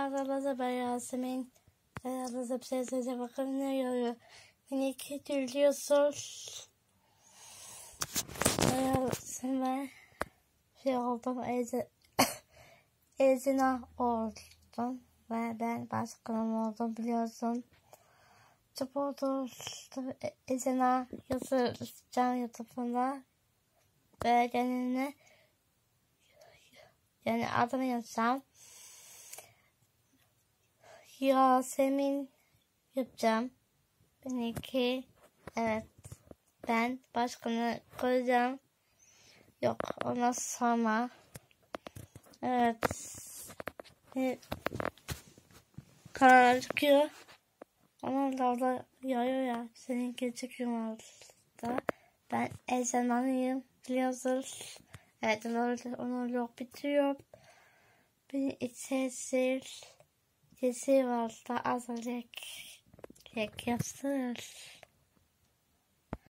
Arada ben Yasemin. Arada bir şey söyleyeceğim. Bakın ne görüyor. Minik gülüyorsun. Yasemin şey oldum. Ezina oldum. Ve ben başkanım oldum biliyorsun. Çubuğu Ezina yazacağım YouTube'una. Ve kendine yani adını yazacağım. Yasemin yapacağım. Benimki evet. Ben başkanı koyacağım. Yok ona sonra. Evet. Kanal çıkıyor. Onlar da orada yayıyor ya. Seninki çıkıyor orada. Ben ezanlıyım. Biliyorsunuz. Evet onu yok bitiriyor. Beni içesir. Cesi var da azalek. Lek yapsın.